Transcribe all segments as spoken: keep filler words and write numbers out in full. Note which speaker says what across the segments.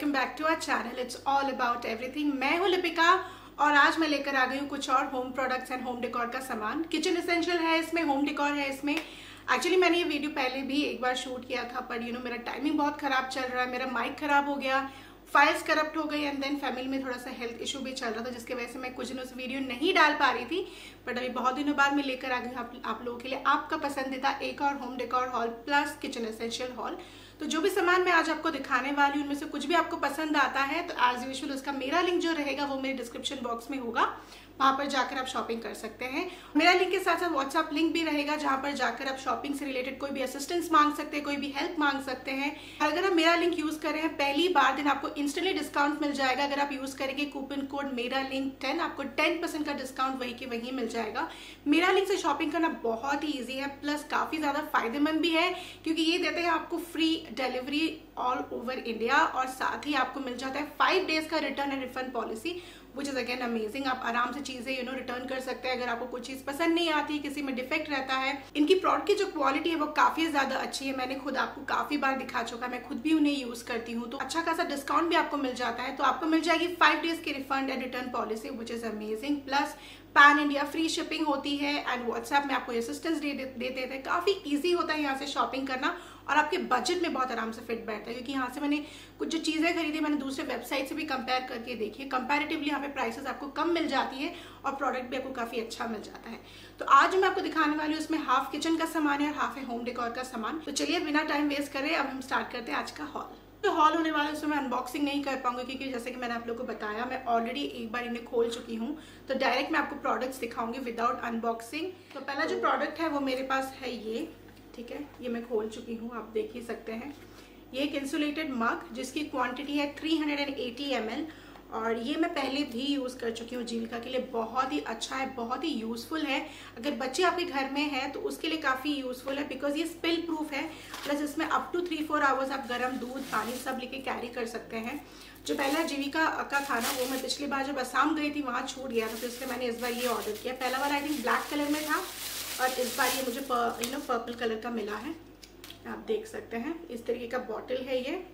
Speaker 1: Welcome back to our channel. It's all about everything. मैं हूँ लिपिका और आज मैं लेकर आ गई हूँ कुछ और home products and home decor का सामान। किचन एसेंशियल है इसमें, होम डेकोर है इसमें। एक्चुअली मैंने ये वीडियो पहले भी एक बार शूट किया था, पर यू नो मेरा टाइमिंग बहुत खराब चल रहा है, मेरा माइक खराब हो गया, फाइल्स करप्ट हो गई एंड देन फैमिली में थोड़ा सा हेल्थ इशू भी चल रहा था, जिसकी वजह से मैं कुछ दिनों से वीडियो नहीं डाल पा रही थी। बट अभी बहुत दिनों बाद मैं लेकर आ गई हूँ आप, आप लोगों के लिए आपका पसंदीदा एक और home decor haul plus kitchen essential haul. तो जो भी सामान मैं आज आपको दिखाने वाली हूँ उनमें से कुछ भी आपको पसंद आता है तो एज यूजुअल उसका मेरा लिंक जो रहेगा वो मेरे डिस्क्रिप्शन बॉक्स में होगा, वहां पर जाकर आप शॉपिंग कर सकते हैं। मेरा लिंक के साथ साथ व्हाट्सएप लिंक भी रहेगा जहां पर जाकर आप शॉपिंग से रिलेटेड कोई भी असिस्टेंस मांग सकते हैं, कोई भी हेल्प मांग सकते हैं। अगर आप मेरा लिंक यूज कर रहे हैं पहली बार दिन आपको इंस्टेंटली डिस्काउंट मिल जाएगा। अगर आप यूज करेंगे कूपन कोड मेरा लिंक टेन, आपको टेन परसेंट का डिस्काउंट वही के वही मिल जाएगा। मेरा लिंक से शॉपिंग करना बहुत ही ईजी है, प्लस काफी ज्यादा फायदेमंद भी है क्योंकि ये देते हैं आपको free delivery all over India और साथ ही आपको मिल जाता है फाइव डेज का return and refund policy, which is again amazing. आप आराम से चीजें यू नो रिटर्न कर सकते हैं अगर आपको कोई चीज पसंद नहीं आती, किसी में डिफेक्ट रहता है। इनकी प्रोडक्ट की जो क्वालिटी है वो काफी ज्यादा अच्छी है, मैंने खुद आपको काफी बार दिखा चुका, मैं खुद भी उन्हें यूज करती हूँ, तो अच्छा खासा डिस्काउंट भी आपको मिल जाता है। तो आपको मिल जाएगी फाइव डेज की refund and return policy, which is amazing. Plus pan India free shipping होती है एंड व्हाट्सएप में आपको असिस्टेंस दे देते थे। काफी इजी होता है यहाँ से शॉपिंग करना और आपके बजट में बहुत आराम से फिट बैठता है, क्योंकि यहाँ से मैंने कुछ जो चीजें खरीदी मैंने दूसरे वेबसाइट से भी कंपेयर करके देखी है। कंपैरेटिवली यहाँ पे प्राइसेस आपको कम मिल जाती है और प्रोडक्ट भी आपको काफी अच्छा मिल जाता है। तो आज मैं आपको दिखाने वाली हूँ उसमें हाफ किचन का सामान है और हाफ है होम डेकोर का सामान। तो चलिए बिना टाइम वेस्ट करे अब हम स्टार्ट करते हैं आज का हॉल। जो हॉल होने वाला है उसमें मैं अनबॉक्सिंग नहीं कर पाऊंगी क्योंकि जैसे कि मैंने आप लोगों को बताया मैं ऑलरेडी एक बार इन्हें खोल चुकी हूँ, तो डायरेक्ट मैं आपको प्रोडक्ट्स दिखाऊंगी विदाउट अनबॉक्सिंग। तो पहला जो प्रोडक्ट है वो मेरे पास है ये, ठीक है, ये मैं खोल चुकी हूँ, आप देख ही सकते हैं। ये एक इंसुलेटेड मग जिसकी क्वांटिटी है three hundred eighty M L और ये मैं पहले भी यूज़ कर चुकी हूँ जीविका के लिए। बहुत ही अच्छा है, बहुत ही यूज़फुल है। अगर बच्चे आपके घर में हैं तो उसके लिए काफ़ी यूज़फुल है बिकॉज ये स्पिल प्रूफ है, प्लस इसमें up to three four hours आप गर्म दूध पानी सब लेके कैरी कर सकते हैं। जो पहला जीविका का था ना वो मैं पिछली बार जब असम गई थी वहाँ छूट गया था, तो इसलिए मैंने इस बार ये ऑर्डर किया। पहला वाला आई थिंक ब्लैक कलर में था और इस बार ये मुझे यू नो पर्पल कलर का मिला है, आप देख सकते हैं। इस तरीके का बॉटल है, ये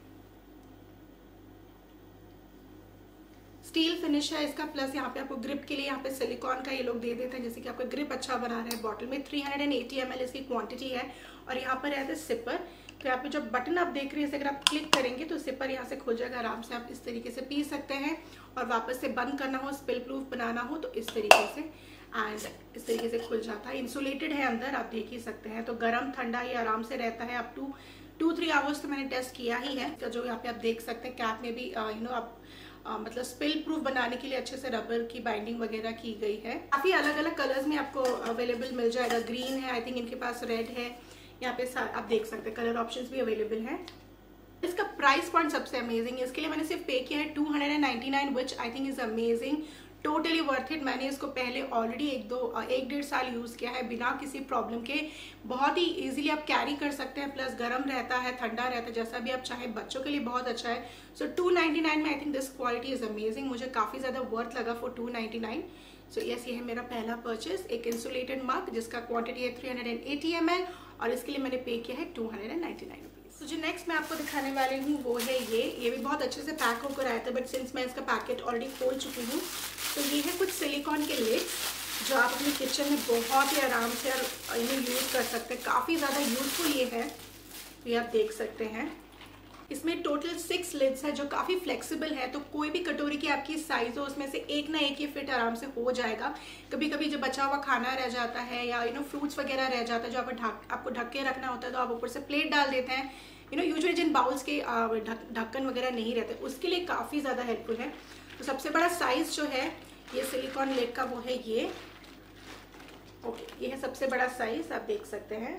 Speaker 1: स्टील फिनिश है इसका, प्लस यहाँ पे आपको ग्रिप के लिए यहाँ पे सिलिकॉन का ये लोग दे देते हैं जिससे कि आपका ग्रिप अच्छा बना रहे हैं। बॉटल में three hundred eighty M L इसकी क्वांटिटी है और यहाँ पर रहता है सिपर। तो यहाँ पे जो बटन आप देख रहे हैं अगर आप क्लिक करेंगे तो सिपर यहाँ से खुल जाएगा, आराम से आप इस तरीके से पी सकते हैं और वापस से बंद करना हो, स्पिल प्रूफ बनाना हो तो इस तरीके से एंड इस तरीके से खुल जाता है। इंसुलेटेड है अंदर, आप देख ही सकते हैं। तो गर्म ठंडा ये आराम से रहता है up to two three hours, तो मैंने टेस्ट किया ही है। तो जो यहाँ पे आप देख सकते हैं कैप में भी यू नो आप Uh, मतलब स्पिल प्रूफ बनाने के लिए अच्छे से रबर की बाइंडिंग वगैरह की गई है। काफी अलग अलग कलर्स में आपको अवेलेबल मिल जाएगा। ग्रीन है, आई थिंक इनके पास रेड है, यहाँ पे आप देख सकते हैं कलर ऑप्शंस भी अवेलेबल है। इसका प्राइस पॉइंट सबसे अमेजिंग है, इसके लिए मैंने सिर्फ पे किया है two hundred and ninety nine, which I think is amazing, totally worth it. मैंने इसको पहले ऑलरेडी एक दो एक डेढ़ साल यूज़ किया है बिना किसी प्रॉब्लम के। बहुत ही इजीली आप कैरी कर सकते हैं, प्लस गर्म रहता है, ठंडा रहता है, जैसा भी आप चाहें। बच्चों के लिए बहुत अच्छा है। सो टू नाइन्टी नाइन में I think this quality is amazing, मुझे काफ़ी ज़्यादा वर्थ लगा for two ninety nine. So yes, ये है मेरा पहला परचेज, एक इंसुलेटेड मग जिसका क्वांटिटी है three hundred eighty M L और इसके लिए मैंने पे किया है two hundred ninety nine rupees. तो जो नेक्स्ट मैं आपको दिखाने वाली हूँ वो है ये ये भी बहुत अच्छे से पैक होकर आया था, बट सिंस मैं इसका पैकेट ऑलरेडी खोल चुकी हूँ तो ये है कुछ सिलिकॉन के लिड्स जो आप अपने किचन में बहुत ही आराम से और इन्हें यूज़ कर सकते हैं। काफ़ी ज़्यादा यूजफुल ये है, ये आप देख सकते हैं। इसमें टोटल सिक्स लिड्स है जो काफ़ी फ्लेक्सिबल है, तो कोई भी कटोरी की आपकी साइज हो उसमें से एक ना एक ये फिट आराम से हो जाएगा। कभी कभी जो बचा हुआ खाना रह जाता है या यू नो फ्रूट्स वगैरह रह जाता है जो आपको ढक आपको ढक के रखना होता है, तो आप ऊपर से प्लेट डाल देते हैं। यू नो यूजुअली जिन बाउल्स के ढक्कन वगैरह नहीं रहते उसके लिए काफ़ी ज़्यादा हेल्पफुल है। तो सबसे बड़ा साइज जो है ये सिलिकॉन लिड का वो है ये, ओके, ये है सबसे बड़ा साइज, आप देख सकते हैं,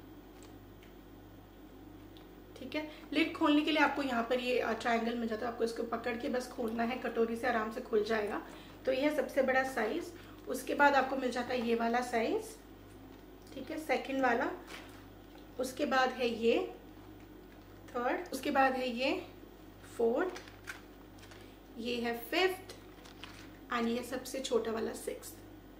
Speaker 1: ठीक है। लिड खोलने के लिए आपको यहाँ पर ये ट्रायंगल मिल जाता है, आपको इसको पकड़ के बस खोलना है, कटोरी से आराम से खुल जाएगा। तो ये है सबसे बड़ा साइज। उसके बाद आपको मिल जाता है ये वाला साइज, ठीक है, सेकंड वाला। उसके बाद है ये थर्ड, उसके बाद है ये फोर्थ, ये है फिफ्थ एंड ये सबसे छोटा वाला सिक्स्थ।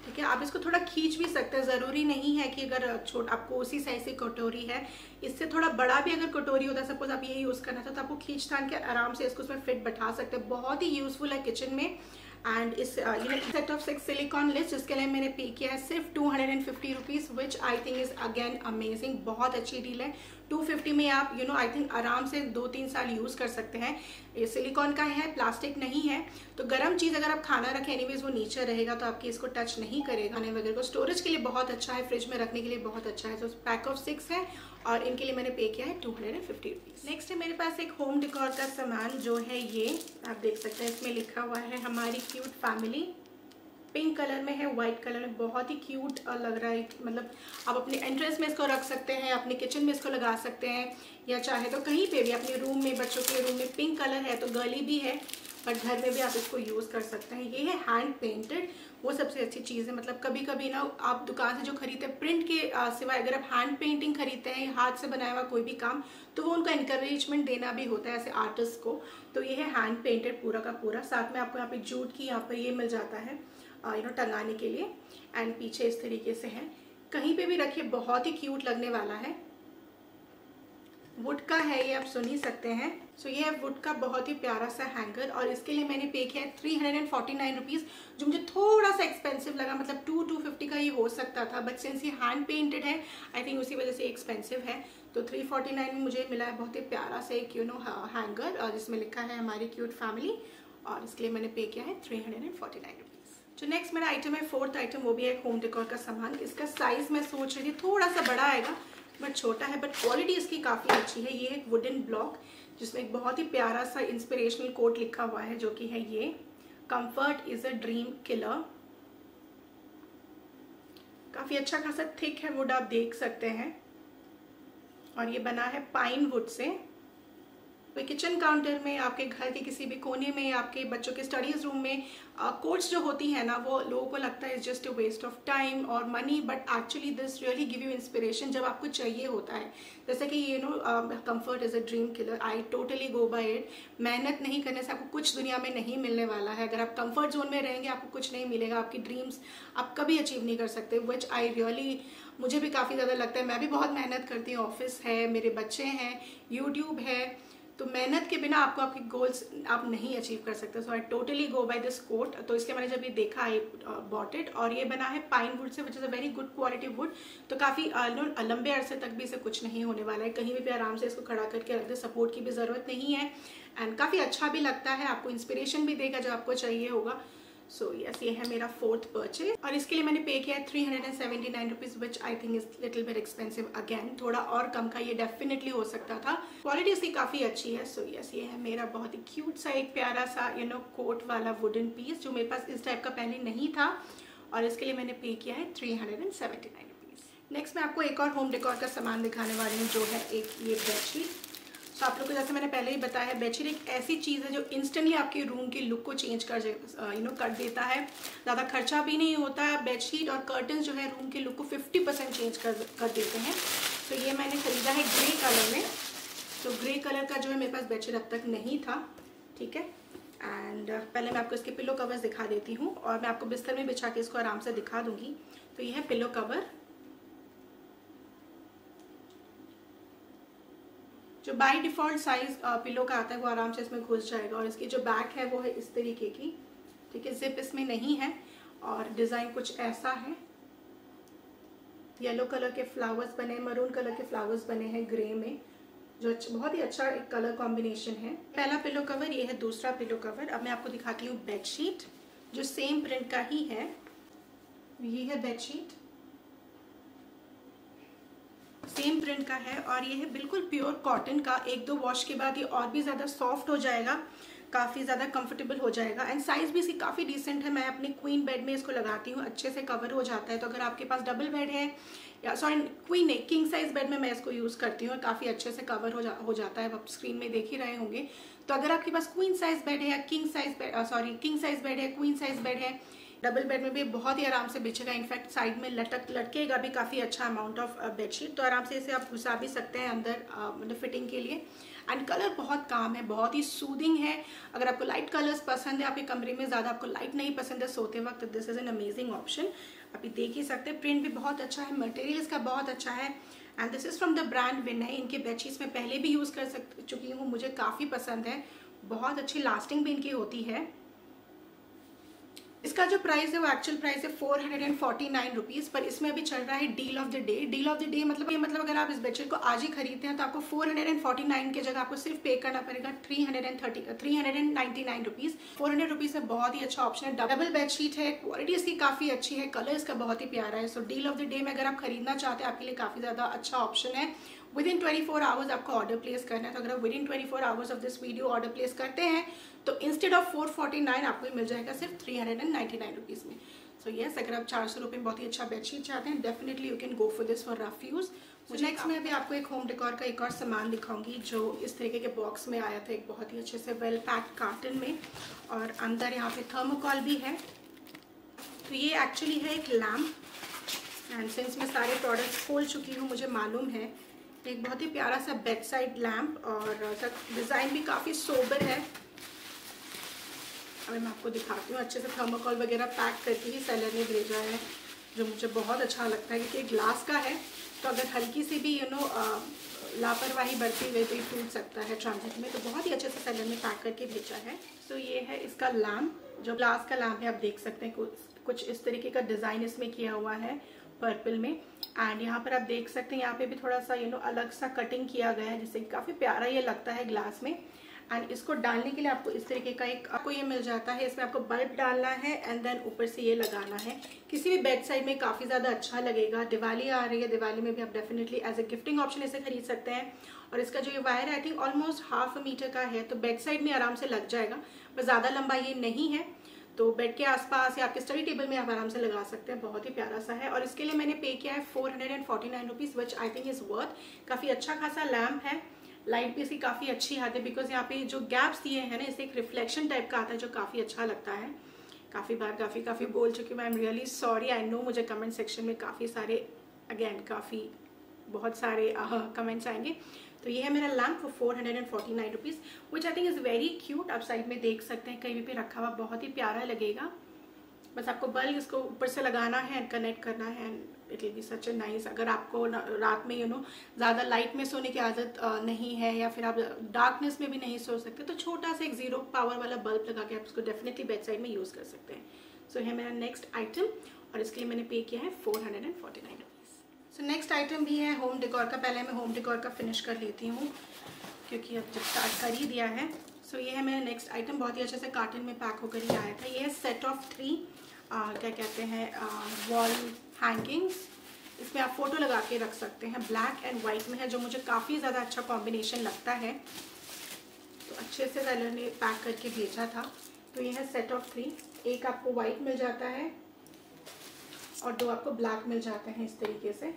Speaker 1: ठीक है। आप इसको थोड़ा खींच भी सकते हैं, ज़रूरी नहीं है कि अगर छोट आपको उसी साइज की कटोरी है, इससे थोड़ा बड़ा भी अगर कटोरी होता है, सपोज आप ये यूज़ करना चाहते तो आपको खींच तान के आराम से इसको उसमें फिट बैठा सकते हैं। बहुत ही यूजफुल है किचन में। एंड इस ये सेट ऑफ सिक्स सिलिकॉन लिस्ट, जिसके लिए मैंने पे किया है सिर्फ two hundred and fifty rupees, which I think is again amazing. बहुत अच्छी डील है। टू फिफ्टी में आप यू नो आई थिंक आराम से दो तीन साल यूज़ कर सकते हैं। ये सिलिकॉन का है, प्लास्टिक नहीं है, तो गर्म चीज़ अगर आप खाना रखें एनीवेज वो नीचे रहेगा तो आपकी इसको टच नहीं करेगा। खाने वगैरह को स्टोरेज के लिए बहुत अच्छा है, फ्रिज में रखने के लिए बहुत अच्छा है। तो पैक ऑफ सिक्स है और इनके लिए मैंने पे किया है two hundred and fifty rupees. Next है मेरे पास एक होम डेकोर का सामान, जो है ये आप देख सकते हैं, इसमें लिखा हुआ है हमारी क्यूट फैमिली। पिंक कलर में है, व्हाइट कलर में, बहुत ही क्यूट लग रहा है। मतलब आप अपने एंट्रेंस में इसको रख सकते हैं, अपने किचन में इसको लगा सकते हैं, या चाहे तो कहीं पे भी अपने रूम में, बच्चों के रूम में। पिंक कलर है तो गर्ली भी है, बट घर में भी आप इसको यूज़ कर सकते हैं। ये है हैंड पेंटेड, वो सबसे अच्छी चीज़ है। मतलब कभी कभी ना आप दुकान से जो खरीदते हैं प्रिंट के सिवाय अगर आप हैंड पेंटिंग खरीदते हैं, हाथ से बनाया हुआ कोई भी काम, तो वो उनको इनकरेजमेंट देना भी होता है ऐसे आर्टिस्ट को। तो ये है हैंड पेंटेड पूरा का पूरा। साथ में आपको यहाँ पे जूट की यहाँ पर ये मिल जाता है यू नो टंगाने के लिए। एंड पीछे इस तरीके से है, कहीं पे भी रखिए बहुत ही क्यूट लगने वाला है। वुड का है ये, आप सुन ही सकते हैं। सो so, ये है वुड का बहुत ही प्यारा सा हैंगर, और इसके लिए मैंने पे किया है three hundred and forty nine rupees, जो मुझे थोड़ा सा एक्सपेंसिव लगा। मतलब टू टू फिफ्टी का ये हो सकता था, बट सिंस ये हैंड पेंटेड है आई थिंक उसी वजह से एक्सपेंसिव है। तो थ्री फोर्टी नाइन में मुझे मिला है बहुत ही प्यारा सा एक यू नो हैंगर, और जिसमें लिखा है हमारी क्यूट फैमिली, और इसके लिए मैंने पे किया है three hundred and forty nine rupees. जो नेक्स्ट मेरा आइटम है, फोर्थ आइटम, वो भी है होम डेकोर का सामान। इसका साइज मैं सोच रही थी थोड़ा सा बड़ा आएगा, बट छोटा है, बट क्वालिटी इसकी काफ़ी अच्छी है। ये एक वुडन ब्लॉक जिसमें एक बहुत ही प्यारा सा इंस्पिरेशनल कोट लिखा हुआ है, जो कि है ये, comfort is a dream killer. काफ़ी अच्छा खासा थिक है वुड, आप देख सकते हैं, और ये बना है पाइन वुड से। तो किचन काउंटर में, आपके घर के किसी भी कोने में, आपके बच्चों के स्टडीज रूम में कोट्स जो होती है ना, वो लोगों को लगता है is just a waste of time और money, but actually this really give you inspiration जब आपको चाहिए होता है। जैसे कि you know comfort is a dream killer, I totally go by it. मेहनत नहीं करने से आपको कुछ दुनिया में नहीं मिलने वाला है। अगर आप कंफर्ट जोन में रहेंगे आपको कुछ नहीं मिलेगा, आपकी ड्रीम्स आप कभी अचीव नहीं कर सकते, विच आई रियली, मुझे भी काफ़ी ज़्यादा लगता है। मैं भी बहुत मेहनत करती हूँ, ऑफिस है, मेरे बच्चे हैं, यूट्यूब है, तो मेहनत के बिना आपको आपके गोल्स आप नहीं अचीव कर सकते। So I totally go by this quote. तो इसलिए मैंने जब ये देखा आई बॉट इट, और ये बना है पाइन वुड से, which is a very good quality wood. तो काफ़ी लंबे अरसे तक भी इसे कुछ नहीं होने वाला है, कहीं भी आराम से इसको खड़ा करके रख दे, सपोर्ट की भी ज़रूरत नहीं है। एंड काफ़ी अच्छा भी लगता है, आपको इंस्पिरेशन भी देगा जब आपको चाहिए होगा। सो so, यस yes, ये है मेरा फोर्थ परचेज, और इसके लिए मैंने पे किया है three hundred and seventy nine rupees, which I think is little bit expensive again. थोड़ा और कम का ये डेफिनेटली हो सकता था। क्वालिटी इसकी काफ़ी अच्छी है। सो so, यस yes, ये है मेरा बहुत ही क्यूट सा एक प्यारा सा यू नो कोट वाला वुडन पीस, जो मेरे पास इस टाइप का पहले नहीं था, और इसके लिए मैंने पे किया है three hundred and seventy nine rupees. Next मैं आपको एक और होम डेकोर का सामान दिखाने वाली हूँ, जो है एक ये बेडशीट। तो आप लोग को जैसे मैंने पहले ही बताया, बेडशीट एक ऐसी चीज़ है जो इंस्टेंटली आपके रूम की लुक को चेंज कर यू नो कर देता है। ज़्यादा खर्चा भी नहीं होता है। बेडशीट और कर्टन्स जो है रूम के लुक को फिफ्टी परसेंट चेंज कर कर देते हैं। तो ये मैंने ख़रीदा है ग्रे कलर में। तो ग्रे कलर का जो है मेरे पास बेडशीट अब तक नहीं था, ठीक है। एंड पहले मैं आपको इसके पिलो कवर्स दिखा देती हूँ, और मैं आपको बिस्तर में बिछा के इसको आराम से दिखा दूँगी। तो ये है पिलो कवर, जो बाय डिफ़ॉल्ट साइज पिलो का आता है वो आराम से इसमें घुस जाएगा। और इसकी जो बैक है वो है इस तरीके की, ठीक है, जिप इसमें नहीं है, और डिज़ाइन कुछ ऐसा है। येलो कलर के फ्लावर्स बने, मरून कलर के फ्लावर्स बने हैं ग्रे में, जो बहुत ही अच्छा एक कलर कॉम्बिनेशन है। पहला पिलो कवर ये है, दूसरा पिलो कवर। अब मैं आपको दिखाती हूँ बेडशीट, जो सेम प्रिंट का ही है। ये है बेडशीट, सेम प्रिंट का है, और ये है बिल्कुल प्योर कॉटन का। एक दो वॉश के बाद ये और भी ज़्यादा सॉफ्ट हो जाएगा, काफ़ी ज़्यादा कंफर्टेबल हो जाएगा। एंड साइज़ भी इसकी काफ़ी डिसेंट है। मैं अपनी क्वीन बेड में इसको लगाती हूँ, अच्छे से कवर हो जाता है। तो अगर आपके पास डबल बेड है, या सॉरी क्वीन नहीं, किंग साइज़ बेड में मैं इसको यूज़ करती हूँ, काफ़ी अच्छे से कवर हो जा हो जाता है। आप स्क्रीन में देख ही रहे होंगे। तो अगर आपके पास क्वीन साइज़ बेड है, या king size bed sorry king size bed है, क्वीन साइज़ बेड है, डबल बेड में भी बहुत ही आराम से बिछेगा। इनफैक्ट साइड में लटक लटकेगा भी काफ़ी अच्छा अमाउंट ऑफ बेडशीट। तो आराम से इसे आप घुसा भी सकते हैं अंदर, मतलब फिटिंग के लिए। एंड कलर बहुत काम है, बहुत ही सूदिंग है। अगर आपको लाइट कलर्स पसंद है, आपके कमरे में ज़्यादा आपको लाइट नहीं पसंद है सोते वक्त, this is an amazing option. आप ये देख ही सकते हैं, प्रिंट भी बहुत अच्छा है, मटेरियल इसका बहुत अच्छा है। And this is from the brand Vinay. इनके बेडशीट्स में पहले भी यूज़ कर सक चुकी हूँ, मुझे काफ़ी पसंद है, बहुत अच्छी लास्टिंग भी इनकी होती है। इसका जो प्राइस है वो एक्चुअल प्राइस है four hundred and forty nine rupees, पर इसमें अभी चल रहा है deal of the day. Deal of the day मतलब ये मतलब अगर आप इस बेडशीट को आज ही खरीदते हैं तो आपको four hundred and forty nine की जगह आपको सिर्फ पे करना पड़ेगा three hundred and thirty three hundred and ninety nine rupees. Four hundred rupees में बहुत ही अच्छा ऑप्शन है। डबल बेडशीट है, क्वालिटी इसकी काफ़ी अच्छी है, कलर इसका बहुत ही प्यारा है। So deal of the day में अगर आप खरीदना चाहते हैं, आपके लिए काफ़ी ज़्यादा अच्छा ऑप्शन है। Within twenty four hours आपको ऑर्डर प्लेस करना है, तो अगर आप within twenty four hours of this video order place करते हैं तो instead of four forty nine आपको मिल जाएगा सिर्फ three hundred and ninety nine rupees में। सो येस, अगर आप चार सौ रुपये में बहुत ही अच्छा बेडशीट चाहते हैं, definitely you can go for this for rough use. Next मैं अभी आपको एक होम डेकोर का एक और सामान दिखाऊंगी जो इस तरीके के बॉक्स में आया था, एक बहुत ही अच्छे से वेल पैक्ड कार्टन में, और अंदर यहाँ पे थर्मोकॉल भी है। तो ये एक्चुअली है एक लैम्प, एंड सिंस मैं सारे प्रोडक्ट्स खोल चुकी हूँ, मुझे मालूम है, एक बहुत ही प्यारा सा बेड साइड लैम्प, और डिज़ाइन भी काफ़ी सोबर है। अभी मैं आपको दिखाती हूँ, अच्छे से थर्मोकॉल वगैरह पैक करके ही सेलर ने भेजा है, जो मुझे बहुत अच्छा लगता है, क्योंकि ग्लास का है तो अगर हल्की सी भी यू नो लापरवाही बरती हुई तो ये टूट सकता है ट्रांजिट में, तो बहुत ही अच्छे से सेलर ने पैक करके भेजा है। सो so, ये है इसका लैम्प, जो ग्लास का लैम्प है, आप देख सकते हैं कुछ कुछ इस तरीके का डिज़ाइन इसमें किया हुआ है पर्पल में। एंड यहाँ पर आप देख सकते हैं, यहाँ पे भी थोड़ा सा यू नो अलग सा कटिंग किया गया है, जिससे काफ़ी प्यारा ये लगता है ग्लास में। एंड इसको डालने के लिए आपको इस तरीके का एक आपको ये मिल जाता है, इसमें आपको बल्ब डालना है एंड देन ऊपर से ये लगाना है। किसी भी बेड साइड में काफ़ी ज़्यादा अच्छा लगेगा। दिवाली आ रही है, दिवाली में भी आप definitely as a gifting option इसे खरीद सकते हैं। और इसका जो ये wire I think almost half a metre का है, तो बेड साइड में आराम से लग जाएगा, पर ज़्यादा लंबा ये नहीं है, तो बेड के आसपास या आपके स्टडी टेबल में आप आराम से लगा सकते हैं। बहुत ही प्यारा सा है, और इसके लिए मैंने पे किया है four hundred and forty nine rupees, which I think is worth. काफ़ी अच्छा खासा लैम्प है, लाइट भी इसकी काफ़ी अच्छी आती है, बिकॉज यहाँ पे जो गैप्स दिए हैं ना, इससे एक रिफ्लेक्शन टाइप का आता है जो काफ़ी अच्छा लगता है। काफ़ी बार काफ़ी काफ़ी बोल चुकी हूँ, I am really sorry. I know मुझे कमेंट सेक्शन में काफ़ी सारे अगेन काफ़ी बहुत सारे कमेंट्स आएंगे। तो ये है मेरा lamp for four hundred and forty nine rupees, which I think is very cute. आप साइड में देख सकते हैं, कहीं भी रखा हुआ बहुत ही प्यारा लगेगा। बस आपको बल्ब इसको ऊपर से लगाना है एंड कनेक्ट करना है, and it will be such a nice. अगर आपको रात में यू नो ज़्यादा लाइट में सोने की आदत नहीं है, या फिर आप डार्कनेस में भी नहीं सो सकते, तो छोटा सा एक जीरो पावर वाला बल्ब लगा के आप इसको डेफिनेटली बेड साइड में यूज़ कर सकते हैं। सो so, है मेरा नेक्स्ट आइटम, और इसके लिए मैंने पे किया है four hundred and forty nine rupees. So next item भी है होम डेकोर का। पहले मैं होम डेकोर का फिनिश कर लेती हूँ, क्योंकि अब जब स्टार्ट कर ही दिया है। सो so, ये है मेरा नेक्स्ट आइटम, बहुत ही अच्छे से कार्टन में पैक होकर ही आया था। ये है सेट ऑफ थ्री Uh, क्या कहते हैं वॉल हैंगिंग्स। इसमें आप फोटो लगा के रख सकते हैं, ब्लैक एंड वाइट में है, जो मुझे काफ़ी ज़्यादा अच्छा कॉम्बिनेशन लगता है, तो अच्छे से सेलर ने पैक करके भेजा था। तो ये है सेट ऑफ थ्री, एक आपको वाइट मिल जाता है और दो आपको ब्लैक मिल जाते हैं इस तरीके से,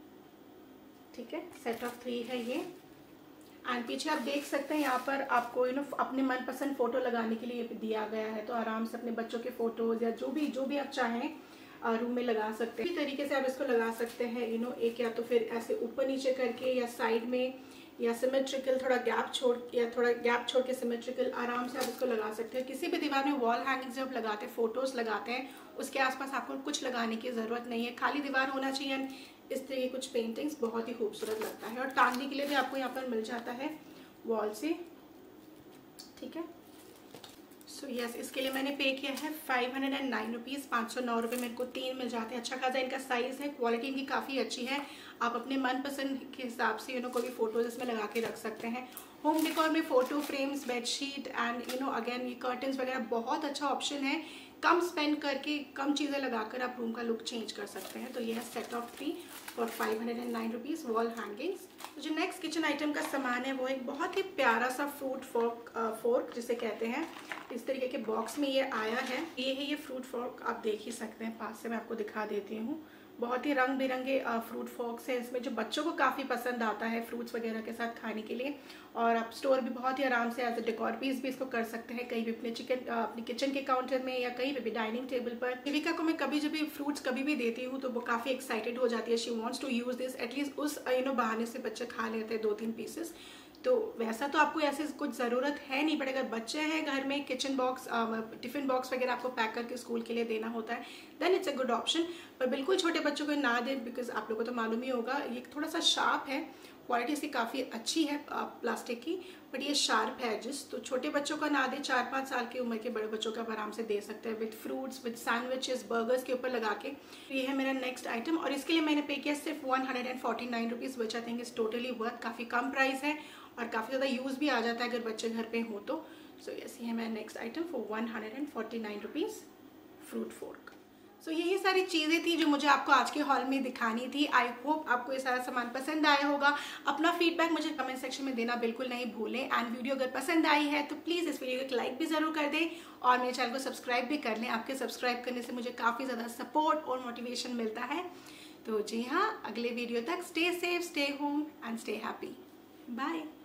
Speaker 1: ठीक है। सेट ऑफ थ्री है ये, एंड पीछे आप देख सकते हैं यहाँ पर आपको यू नो अपने मनपसंद फ़ोटो लगाने के लिए दिया गया है, तो आराम से अपने बच्चों के फ़ोटोज़ या जो भी जो भी आप चाहें रूम में लगा सकते हैं। इसी तरीके से आप इसको लगा सकते हैं यू नो एक या तो फिर ऐसे ऊपर नीचे करके, या साइड में, या सिमेट्रिकल थोड़ा गैप छोड़ या थोड़ा गैप छोड़ के सिमेट्रिकल, आराम से आप इसको लगा सकते हैं। किसी भी दीवार में वॉल हैंगिंग जब लगाते हैं, फोटोज़ लगाते हैं, उसके आसपास आपको कुछ लगाने की ज़रूरत नहीं है, खाली दीवार होना चाहिए। इस तरीके कुछ पेंटिंग्स बहुत ही खूबसूरत लगता है, और टांगने के लिए भी आपको यहाँ पर मिल जाता है वॉल से, ठीक है। सो यस, इसके लिए मैंने पे किया है five hundred and nine rupees, पाँच सौ नौ रुपये मेरे को तीन मिल जाते हैं। अच्छा खासा इनका साइज़ है, क्वालिटी इनकी काफ़ी अच्छी है। आप अपने मनपसंद के हिसाब से यू नो कोई भी फोटोज इसमें लगा के रख सकते हैं। होम डेकोर में photo frames, bedsheet and you know again ये कर्टन्स वगैरह बहुत अच्छा ऑप्शन है। कम स्पेंड करके कम चीज़ें लगाकर आप रूम का लुक चेंज कर सकते हैं। तो ये है set of three for five hundred and nine rupees wall hangings. तो जो नेक्स्ट किचन आइटम का सामान है वो एक बहुत ही प्यारा सा फ्रूट फोर्क फोर्क जिसे कहते हैं, इस तरीके के बॉक्स में ये आया है। ये है ये फ्रूट फोर्क, आप देख ही सकते हैं, पास से मैं आपको दिखा देती हूँ। बहुत ही रंग बिरंगे फ्रूट फोर्क्स हैं इसमें, जो बच्चों को काफ़ी पसंद आता है फ्रूट्स वगैरह के साथ खाने के लिए। और आप स्टोर भी बहुत ही आराम से एज अ डेकोर पीस भी इसको कर सकते हैं, कहीं भी अपने चिकन अपने किचन के काउंटर में या कहीं भी डाइनिंग टेबल पर। देविका को मैं कभी जब भी फ्रूट्स कभी भी देती हूँ तो वो काफ़ी एक्साइटेड हो जाती है, she wants to use this, at least उस यू नो बहाने से बच्चे खा लेते हैं दो तीन पीसेस। तो वैसा तो आपको ऐसे कुछ ज़रूरत है नहीं, बट अगर बच्चे हैं घर में, किचन बॉक्स, टिफ़िन बॉक्स वगैरह आपको पैक करके स्कूल के लिए देना होता है, then it's a good option. पर बिल्कुल छोटे बच्चों को ना दें, बिकॉज आप लोगों को तो मालूम ही होगा ये थोड़ा सा शार्प है, क्वालिटी इसकी काफ़ी अच्छी है प्लास्टिक की, बट ये शार्प है एजेस, तो छोटे बच्चों का ना दें। चार पाँच साल की उम्र के बड़े बच्चों का आराम से दे सकते हैं, with fruits, with sandwiches, burgers के ऊपर लगा के। तो ये है मेरा नेक्स्ट आइटम, और इसके लिए मैंने पे किया सिर्फ one hundred and forty nine rupees, which I think is totally worth. काफ़ी कम प्राइस है और काफ़ी ज़्यादा यूज़ भी आ जाता है अगर बच्चे घर पे हो तो। सो so, यस, ये है मेरा next item for one hundred and forty nine rupees, fruit fork. So so, यही सारी चीज़ें थी जो मुझे आपको आज के हॉल में दिखानी थी। आई होप आपको ये सारा सामान पसंद आया होगा। अपना फीडबैक मुझे कमेंट सेक्शन में देना बिल्कुल नहीं भूलें, एंड वीडियो अगर पसंद आई है तो प्लीज़ इस वीडियो को एक लाइक भी ज़रूर कर दें और मेरे चैनल को सब्सक्राइब भी कर लें। आपके सब्सक्राइब करने से मुझे काफ़ी ज़्यादा सपोर्ट और मोटिवेशन मिलता है। तो जी हाँ, अगले वीडियो तक stay safe, stay home and stay happy. Bye.